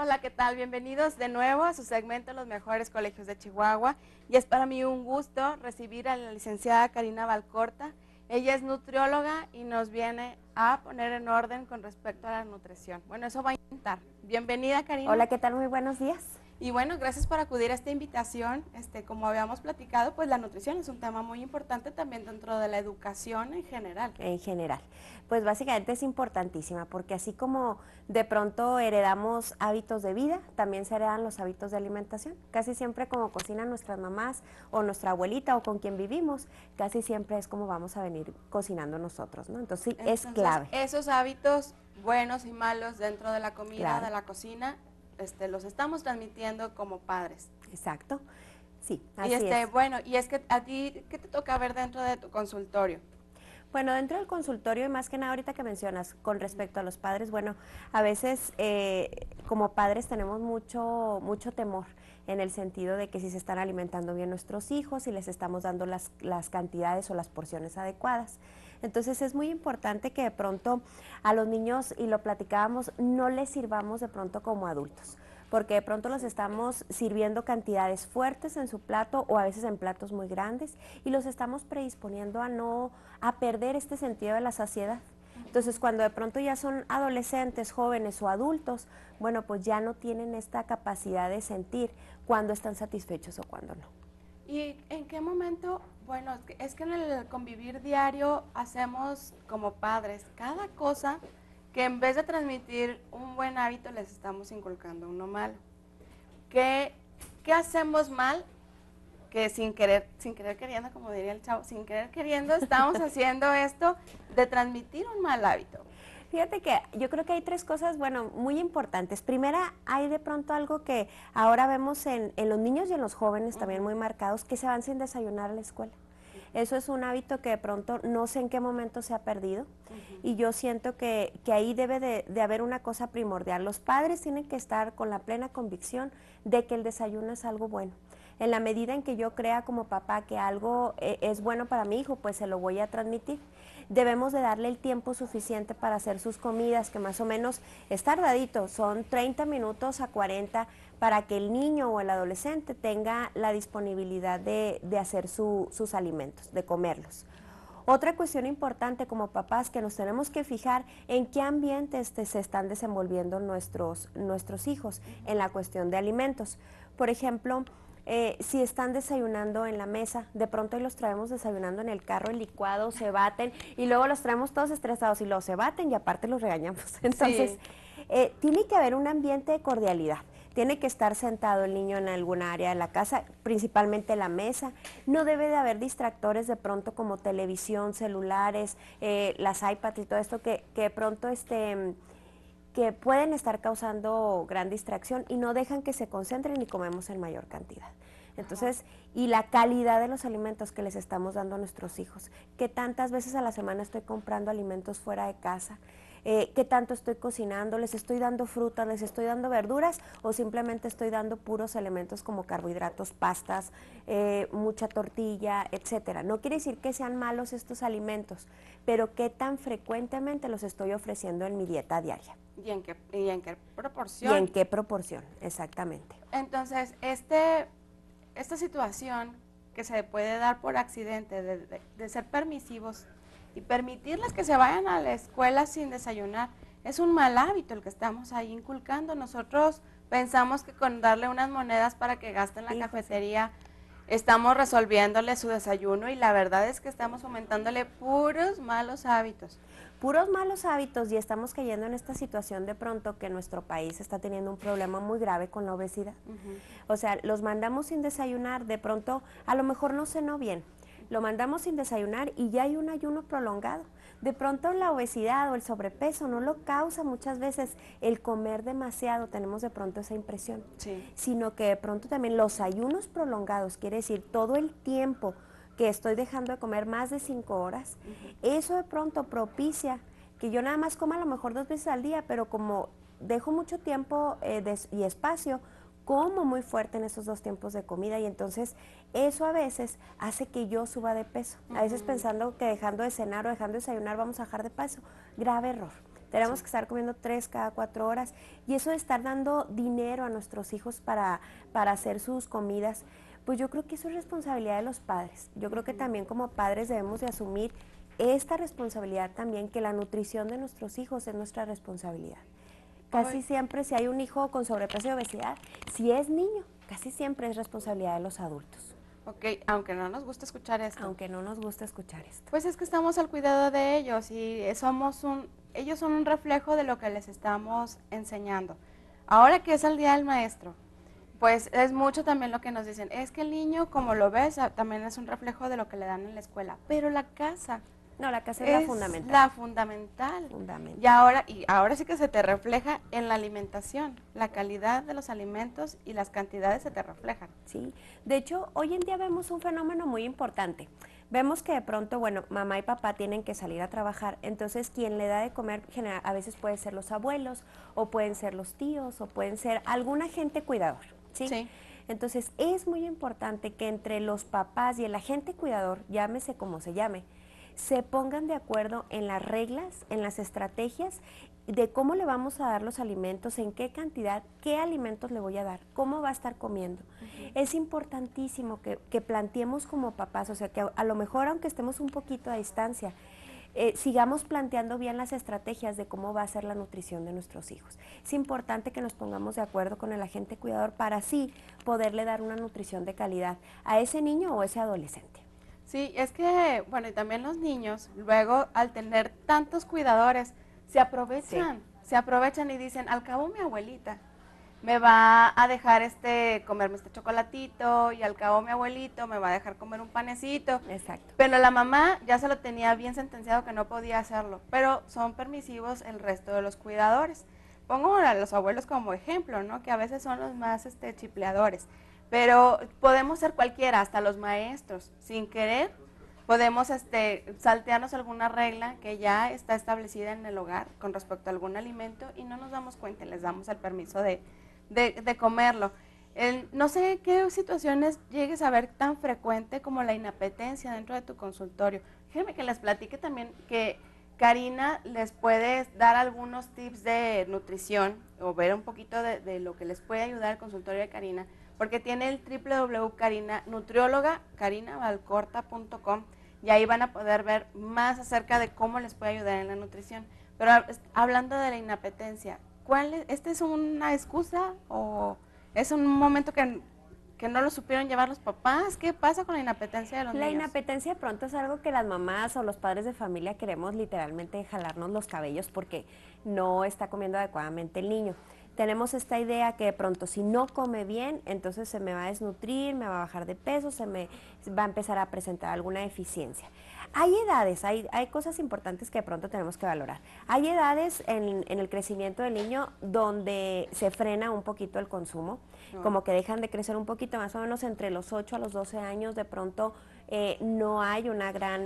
Hola, ¿qué tal? Bienvenidos de nuevo a su segmento Los Mejores Colegios de Chihuahua. Y es para mí un gusto recibir a la licenciada Karina Valcorta. Ella es nutrióloga y nos viene a poner en orden con respecto a la nutrición. Bueno, eso va a intentar. Bienvenida, Karina. Hola, ¿qué tal? Muy buenos días. Y bueno, gracias por acudir a esta invitación. Como habíamos platicado, pues la nutrición es un tema muy importante también dentro de la educación en general. En general, pues básicamente es importantísima porque así como de pronto heredamos hábitos de vida, también se heredan los hábitos de alimentación. Casi siempre como cocinan nuestras mamás o nuestra abuelita o con quien vivimos, casi siempre es como vamos a venir cocinando nosotros, ¿no? Entonces sí, es clave. Esos hábitos buenos y malos dentro de la comida, Claro. de la cocina, los estamos transmitiendo como padres. Exacto, sí, así Y es. bueno, y es que a ti, ¿qué te toca ver dentro de tu consultorio? Bueno, dentro del consultorio y más que nada ahorita que mencionas con respecto a los padres, bueno, a veces como padres tenemos mucho temor en el sentido de que si se están alimentando bien nuestros hijos, si les estamos dando las cantidades o las porciones adecuadas. Entonces es muy importante que de pronto a los niños, y lo platicábamos, no les sirvamos de pronto como adultos, porque de pronto los estamos sirviendo cantidades fuertes en su plato o a veces en platos muy grandes y los estamos predisponiendo a perder este sentido de la saciedad. Entonces, cuando de pronto ya son adolescentes, jóvenes o adultos, bueno, pues ya no tienen esta capacidad de sentir cuándo están satisfechos o cuándo no. ¿Y en qué momento? Bueno, es que en el convivir diario hacemos como padres cada cosa que en vez de transmitir un buen hábito les estamos inculcando uno malo. ¿Qué hacemos mal? Que sin querer queriendo, como diría el chavo, sin querer queriendo estamos haciendo esto de transmitir un mal hábito. Fíjate que yo creo que hay tres cosas, bueno, muy importantes. Primera, hay de pronto algo que ahora vemos en los niños y en los jóvenes también muy marcados, que se van sin desayunar a la escuela. Eso es un hábito que de pronto no sé en qué momento se ha perdido y yo siento que ahí debe de haber una cosa primordial. Los padres tienen que estar con la plena convicción de que el desayuno es algo bueno. En la medida en que yo crea como papá que algo es bueno para mi hijo, pues se lo voy a transmitir. Debemos de darle el tiempo suficiente para hacer sus comidas, que más o menos es tardadito, son 30 minutos a 40 para que el niño o el adolescente tenga la disponibilidad de hacer sus alimentos, de comerlos. Otra cuestión importante como papás que nos tenemos que fijar en qué ambiente se están desenvolviendo nuestros hijos en la cuestión de alimentos. Por ejemplo, si están desayunando en la mesa, de pronto los traemos desayunando en el carro, el licuado, se baten y luego los traemos todos estresados y luego se baten y aparte los regañamos. Entonces, tiene que haber un ambiente de cordialidad. Tiene que estar sentado el niño en alguna área de la casa, principalmente la mesa. No debe de haber distractores de pronto como televisión, celulares, las iPads y todo esto que de pronto que pueden estar causando gran distracción y no dejan que se concentren y comemos en mayor cantidad. Entonces, y la calidad de los alimentos que les estamos dando a nuestros hijos, que tantas veces a la semana estoy comprando alimentos fuera de casa, qué tanto estoy cocinando, les estoy dando frutas, les estoy dando verduras o simplemente estoy dando puros elementos como carbohidratos, pastas, mucha tortilla, etcétera. No quiere decir que sean malos estos alimentos, pero qué tan frecuentemente los estoy ofreciendo en mi dieta diaria. ¿Y en qué proporción? ¿Y en qué proporción? Exactamente. Entonces, esta situación que se puede dar por accidente de ser permisivos y permitirles que se vayan a la escuela sin desayunar, es un mal hábito el que estamos ahí inculcando. Nosotros pensamos que con darle unas monedas para que gasten en la cafetería estamos resolviéndole su desayuno y la verdad es que estamos fomentándole puros malos hábitos. Puros malos hábitos y estamos cayendo en esta situación de pronto que nuestro país está teniendo un problema muy grave con la obesidad. O sea, los mandamos sin desayunar, de pronto a lo mejor no cenó bien, lo mandamos sin desayunar y ya hay un ayuno prolongado. De pronto la obesidad o el sobrepeso no lo causa muchas veces el comer demasiado, tenemos de pronto esa impresión, sino que de pronto también los ayunos prolongados, quiere decir todo el tiempo que estoy dejando de comer más de 5 horas, eso de pronto propicia que yo nada más coma a lo mejor 2 veces al día, pero como dejo mucho tiempo y espacio, como muy fuerte en esos 2 tiempos de comida y entonces eso a veces hace que yo suba de peso. A veces pensando que dejando de cenar o dejando de desayunar vamos a bajar de peso. Grave error. Tenemos Sí. que estar comiendo 3 cada 4 horas. Y eso de estar dando dinero a nuestros hijos para hacer sus comidas, pues yo creo que eso es responsabilidad de los padres. Yo creo que también como padres debemos de asumir esta responsabilidad también, que la nutrición de nuestros hijos es nuestra responsabilidad. Casi Hoy, siempre si hay un hijo con sobrepeso y obesidad, si es niño, casi siempre es responsabilidad de los adultos, ok, aunque no nos gusta escuchar esto, aunque no nos gusta escuchar esto. pues es que estamos al cuidado de ellos y ellos son un reflejo de lo que les estamos enseñando. Ahora que es el Día del Maestro, pues es mucho también lo que nos dicen, es que el niño, como lo ves, también es un reflejo de lo que le dan en la escuela, pero la casa No, la casa es la es fundamental. la fundamental. Fundamental. Y ahora sí que se te refleja en la alimentación, la calidad de los alimentos y las cantidades se te reflejan. Sí, de hecho, hoy en día vemos un fenómeno muy importante. Vemos que de pronto, bueno, mamá y papá tienen que salir a trabajar, entonces quien le da de comer a veces puede ser los abuelos, o pueden ser los tíos, o pueden ser algún agente cuidador, ¿sí? Sí. Entonces es muy importante que entre los papás y el agente cuidador, llámese como se llame, se pongan de acuerdo en las reglas, en las estrategias de cómo le vamos a dar los alimentos, en qué cantidad, qué alimentos le voy a dar, cómo va a estar comiendo. Es importantísimo que planteemos como papás, o sea, que a lo mejor aunque estemos un poquito a distancia, sigamos planteando bien las estrategias de cómo va a ser la nutrición de nuestros hijos. Es importante que nos pongamos de acuerdo con el agente cuidador para así poderle dar una nutrición de calidad a ese niño o ese adolescente. Sí, es que, bueno, y también los niños, luego al tener tantos cuidadores, se aprovechan y dicen, al cabo mi abuelita me va a dejar comerme este chocolatito y al cabo mi abuelito me va a dejar comer un panecito. Exacto. Pero la mamá ya se lo tenía bien sentenciado que no podía hacerlo, pero son permisivos el resto de los cuidadores. Pongo a los abuelos como ejemplo, ¿no? Que a veces son los más chipleadores. Pero podemos ser cualquiera, hasta los maestros, sin querer, podemos saltearnos alguna regla que ya está establecida en el hogar con respecto a algún alimento y no nos damos cuenta y les damos el permiso de comerlo. No sé qué situaciones llegues a ver tan frecuente como la inapetencia dentro de tu consultorio. Déjenme que les platique también que Karina les puede dar algunos tips de nutrición o ver un poquito de lo que les puede ayudar el consultorio de Karina, porque tiene el www.nutrióloga.karinavalcorta.com y ahí van a poder ver más acerca de cómo les puede ayudar en la nutrición. Pero hablando de la inapetencia, ¿este es una excusa o es un momento que no lo supieron llevar los papás? ¿Qué pasa con la inapetencia de los niños? La inapetencia de pronto es algo que las mamás o los padres de familia queremos literalmente jalarnos los cabellos porque no está comiendo adecuadamente el niño. Tenemos esta idea que de pronto si no come bien, entonces se me va a desnutrir, me va a bajar de peso, se me va a empezar a presentar alguna deficiencia. Hay edades, hay cosas importantes que de pronto tenemos que valorar. Hay edades en el crecimiento del niño donde se frena un poquito el consumo, como que dejan de crecer un poquito, más o menos entre los 8 a los 12 años, de pronto no hay una gran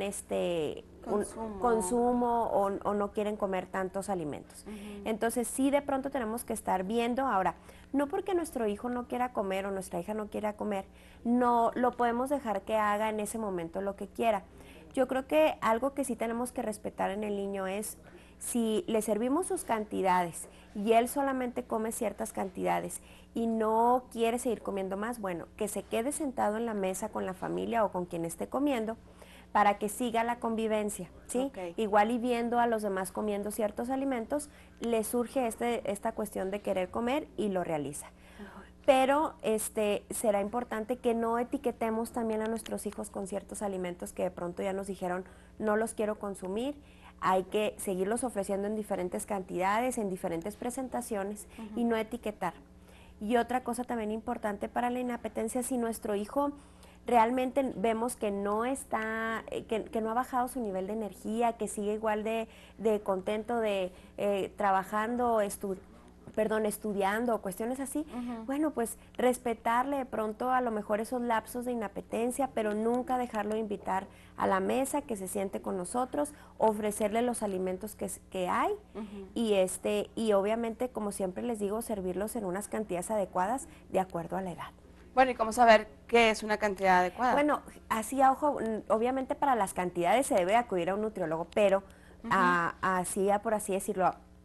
consumo o no quieren comer tantos alimentos. Entonces sí de pronto tenemos que estar viendo. Ahora, no porque nuestro hijo no quiera comer o nuestra hija no quiera comer, no lo podemos dejar que haga en ese momento lo que quiera. Yo creo que algo que sí tenemos que respetar en el niño es si le servimos sus cantidades y él solamente come ciertas cantidades y no quiere seguir comiendo más, bueno, que se quede sentado en la mesa con la familia o con quien esté comiendo para que siga la convivencia, ¿sí? Okay. Igual y viendo a los demás comiendo ciertos alimentos, le surge esta cuestión de querer comer y lo realiza. Pero será importante que no etiquetemos también a nuestros hijos con ciertos alimentos que de pronto ya nos dijeron no los quiero consumir. Hay que seguirlos ofreciendo en diferentes cantidades, en diferentes presentaciones y no etiquetar. Y otra cosa también importante para la inapetencia, si nuestro hijo realmente vemos que no está, que no ha bajado su nivel de energía, que sigue igual de contento de trabajando, estudiando, cuestiones así, bueno, pues respetarle de pronto a lo mejor esos lapsos de inapetencia, pero nunca dejarlo invitar a la mesa, que se siente con nosotros, ofrecerle los alimentos que hay y obviamente, como siempre les digo, servirlos en unas cantidades adecuadas de acuerdo a la edad. Bueno, ¿y cómo saber qué es una cantidad adecuada? Bueno, así a ojo, obviamente para las cantidades se debe acudir a un nutriólogo, pero por así decirlo,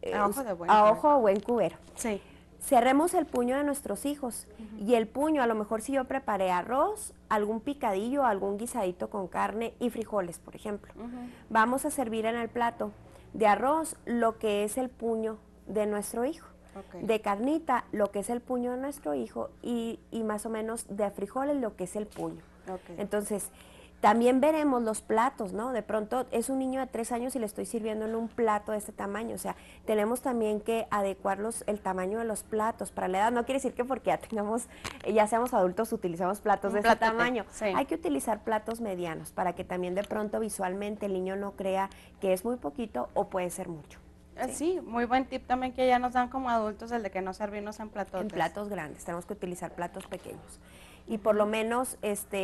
a ojo o buen cubero. Sí. Cerremos el puño de nuestros hijos y el puño, a lo mejor si yo preparé arroz, algún picadillo, algún guisadito con carne y frijoles, por ejemplo. Vamos a servir en el plato de arroz lo que es el puño de nuestro hijo. De carnita, lo que es el puño de nuestro hijo y más o menos de frijoles, lo que es el puño. Entonces, también veremos los platos, ¿no? De pronto es un niño de 3 años y le estoy sirviendo en un plato de este tamaño. O sea, tenemos también que adecuar el tamaño de los platos para la edad. No quiere decir que porque ya seamos adultos, utilizamos platos de ese tamaño. Sí. Hay que utilizar platos medianos para que también de pronto visualmente el niño no crea que es muy poquito o puede ser mucho. Sí, muy buen tip también que ya nos dan como adultos, el de que no servirnos en platos. En platos grandes, tenemos que utilizar platos pequeños. Y por lo menos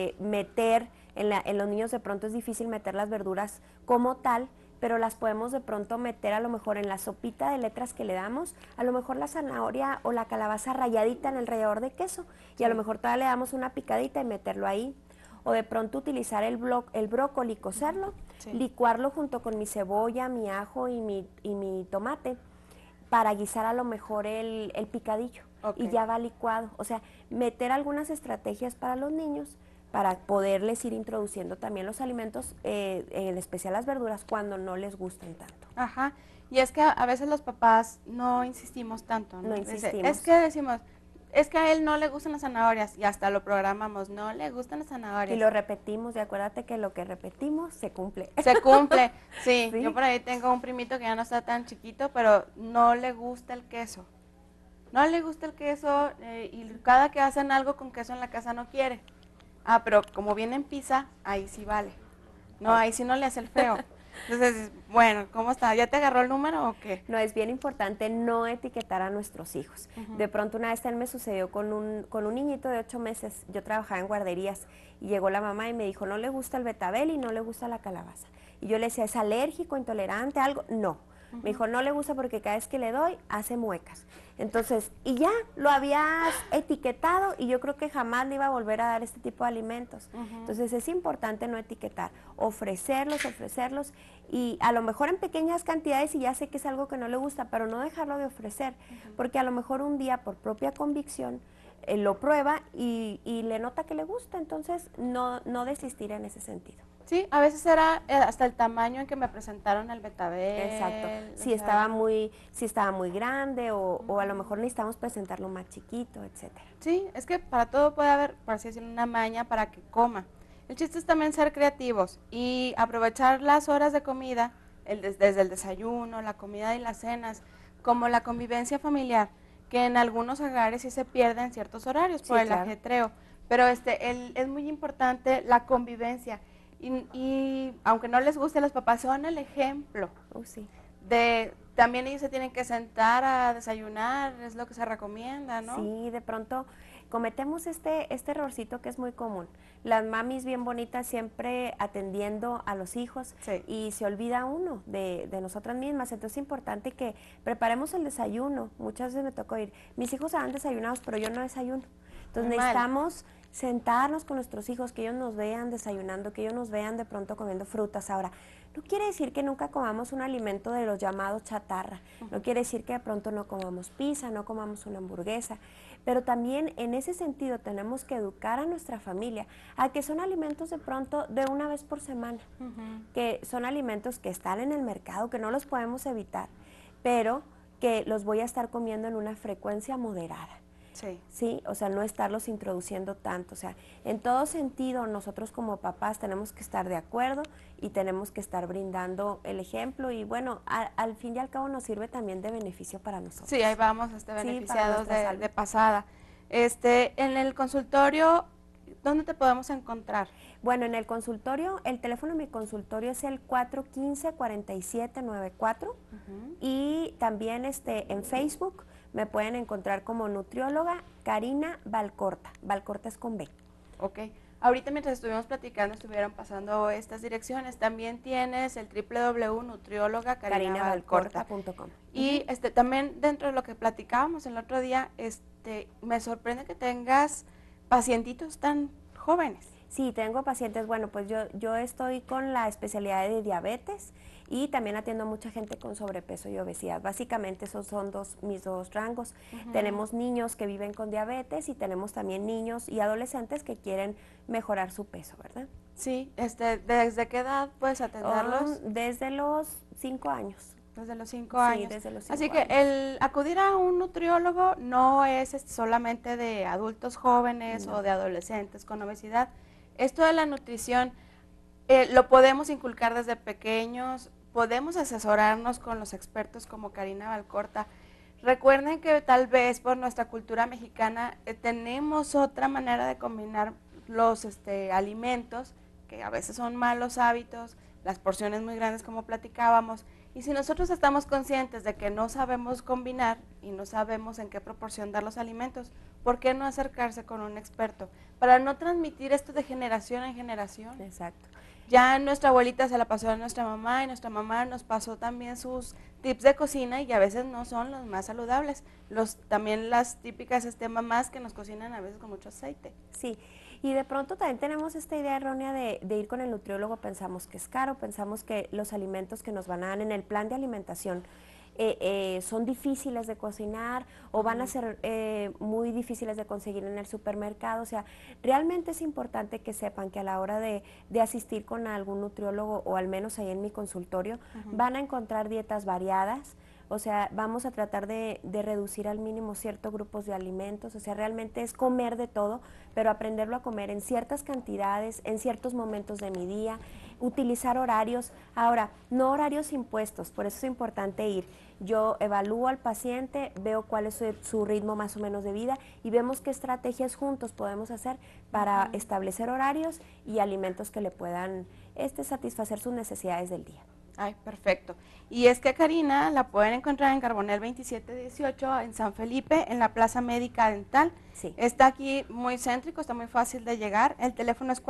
meter, en los niños de pronto es difícil meter las verduras como tal, pero las podemos de pronto meter a lo mejor en la sopita de letras que le damos, a lo mejor la zanahoria o la calabaza ralladita en el rallador de queso, y a lo mejor todavía le damos una picadita y meterlo ahí. O de pronto utilizar el brócoli, cocerlo, licuarlo junto con mi cebolla, mi ajo y mi tomate para guisar a lo mejor el picadillo. Y ya va licuado. O sea, meter algunas estrategias para los niños para poderles ir introduciendo también los alimentos, en especial las verduras, cuando no les gustan tanto. Ajá. Y es que a veces los papás no insistimos tanto, ¿no? No insistimos. Es que decimos, es que a él no le gustan las zanahorias y hasta lo programamos, no le gustan las zanahorias. Y lo repetimos, y acuérdate que lo que repetimos se cumple. Se cumple, sí. Yo por ahí tengo un primito que ya no está tan chiquito, pero no le gusta el queso. No le gusta el queso y cada que hacen algo con queso en la casa no quiere. Ah, pero como viene en pizza, ahí sí vale. No, ahí sí no le hace el feo. Entonces, bueno, ¿cómo está? ¿Ya te agarró el número o qué? No, es bien importante no etiquetar a nuestros hijos. De pronto una vez me sucedió con un niñito de 8 meses. Yo trabajaba en guarderías y llegó la mamá y me dijo, no le gusta el betabel y no le gusta la calabaza. Y yo le decía, ¿es alérgico, intolerante, algo? No. Me dijo, no le gusta porque cada vez que le doy, hace muecas. Entonces, y ya lo habías etiquetado y yo creo que jamás le iba a volver a dar este tipo de alimentos. Entonces, es importante no etiquetar, ofrecerlos y a lo mejor en pequeñas cantidades y ya sé que es algo que no le gusta, pero no dejarlo de ofrecer, porque a lo mejor un día por propia convicción lo prueba y le nota que le gusta, entonces no desistir en ese sentido. Sí, a veces era hasta el tamaño en que me presentaron el betabel. Exacto, si estaba muy grande o a lo mejor necesitamos presentarlo más chiquito, etcétera. Sí, es que para todo puede haber, por así decirlo, una maña para que coma. El chiste es también ser creativos y aprovechar las horas de comida, desde el desayuno, la comida y las cenas, como la convivencia familiar, que en algunos hogares sí se pierde en ciertos horarios por el ajetreo, pero es muy importante la convivencia. Y aunque no les guste, los papás son el ejemplo. También ellos se tienen que sentar a desayunar, es lo que se recomienda, ¿no? Sí, de pronto cometemos este errorcito que es muy común. Las mamis bien bonitas siempre atendiendo a los hijos y se olvida uno de nosotras mismas. Entonces es importante que preparemos el desayuno. Muchas veces me tocó ir, mis hijos han desayunados, pero yo no desayuno. Entonces necesitamos sentarnos con nuestros hijos, que ellos nos vean desayunando, que ellos nos vean de pronto comiendo frutas. Ahora, no quiere decir que nunca comamos un alimento de los llamados chatarra, no quiere decir que de pronto no comamos pizza, no comamos una hamburguesa, pero también en ese sentido tenemos que educar a nuestra familia a que son alimentos de pronto de una vez por semana, que son alimentos que están en el mercado, que no los podemos evitar, pero que los voy a estar comiendo en una frecuencia moderada. Sí, o sea, no estarlos introduciendo tanto, o sea, en todo sentido nosotros como papás tenemos que estar de acuerdo y tenemos que estar brindando el ejemplo y bueno, al fin y al cabo nos sirve también de beneficio para nosotros. Sí, ahí vamos beneficiados de pasada. En el consultorio, ¿dónde te podemos encontrar? Bueno, en el consultorio, el teléfono de mi consultorio es el 415-4794 y también en Facebook me pueden encontrar como nutrióloga Karina Valcorta. Valcorta es con B. Ok. Ahorita mientras estuvimos platicando, estuvieron pasando estas direcciones. También tienes el www.nutriologakarinavaLcorta.com. Y también dentro de lo que platicábamos el otro día, me sorprende que tengas pacientitos tan jóvenes. Sí, tengo pacientes, bueno, pues yo estoy con la especialidad de diabetes y también atiendo a mucha gente con sobrepeso y obesidad. Básicamente esos son mis dos rangos. Tenemos niños que viven con diabetes y tenemos también niños y adolescentes que quieren mejorar su peso, ¿verdad? Sí, ¿desde qué edad puedes atenderlos? Desde los 5 años. Desde los 5 años. Sí, desde los 5 Así que años. el acudir a un nutriólogo no es solamente de adultos jóvenes No. o de adolescentes con obesidad. Esto de la nutrición lo podemos inculcar desde pequeños, podemos asesorarnos con los expertos como Karina Valcorta. Recuerden que tal vez por nuestra cultura mexicana tenemos otra manera de combinar los alimentos, que a veces son malos hábitos, las porciones muy grandes como platicábamos, y si nosotros estamos conscientes de que no sabemos combinar y no sabemos en qué proporción dar los alimentos, ¿por qué no acercarse con un experto? Para no transmitir esto de generación en generación. Exacto. Ya nuestra abuelita se la pasó a nuestra mamá y nuestra mamá nos pasó también sus tips de cocina y a veces no son los más saludables. También las típicas mamás que nos cocinan a veces con mucho aceite. Sí, y de pronto también tenemos esta idea errónea de ir con el nutriólogo, pensamos que es caro, pensamos que los alimentos que nos van a dar en el plan de alimentación son difíciles de cocinar o van a ser muy difíciles de conseguir en el supermercado. O sea, realmente es importante que sepan que a la hora de asistir con algún nutriólogo o al menos ahí en mi consultorio, van a encontrar dietas variadas. O sea, vamos a tratar de reducir al mínimo ciertos grupos de alimentos. O sea, realmente es comer de todo, pero aprenderlo a comer en ciertas cantidades, en ciertos momentos de mi día, utilizar horarios. Ahora, no horarios impuestos, por eso es importante ir. Yo evalúo al paciente, veo cuál es su ritmo más o menos de vida y vemos qué estrategias juntos podemos hacer para establecer horarios y alimentos que le puedan satisfacer sus necesidades del día. Ay, perfecto. Y es que Karina la pueden encontrar en Carbonell 2718 en San Felipe, en la Plaza Médica Dental. Sí. Está aquí muy céntrico, está muy fácil de llegar. El teléfono es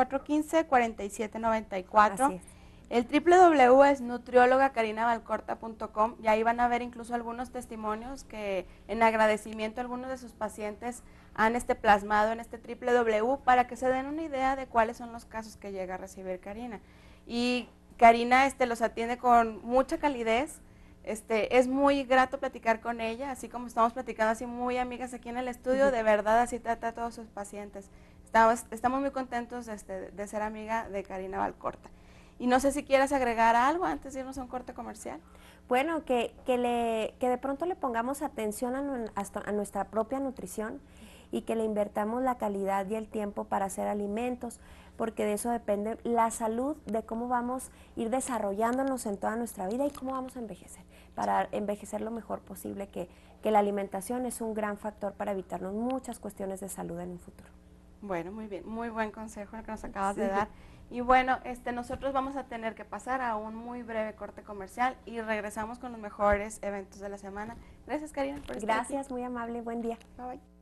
415-4794. Así es. El www es nutriologacarinevalcorta.com y ahí van a ver incluso algunos testimonios que en agradecimiento a algunos de sus pacientes han plasmado en este www para que se den una idea de cuáles son los casos que llega a recibir Karina. Y Karina los atiende con mucha calidez, es muy grato platicar con ella, así como estamos platicando así muy amigas aquí en el estudio, de verdad así trata a todos sus pacientes. Estamos muy contentos de ser amiga de Karina Valcorta. Y no sé si quieres agregar algo antes de irnos a un corte comercial. Bueno, que de pronto le pongamos atención a nuestra propia nutrición y que le invertamos la calidad y el tiempo para hacer alimentos, porque de eso depende la salud, de cómo vamos a ir desarrollándonos en toda nuestra vida y cómo vamos a envejecer, para envejecer lo mejor posible, que la alimentación es un gran factor para evitarnos muchas cuestiones de salud en un futuro. Bueno, muy bien, muy buen consejo el que nos acabas de dar. Y bueno, nosotros vamos a tener que pasar a un muy breve corte comercial y regresamos con los mejores eventos de la semana. Gracias, Karina, por estar aquí. Gracias, muy amable, buen día. Bye, bye.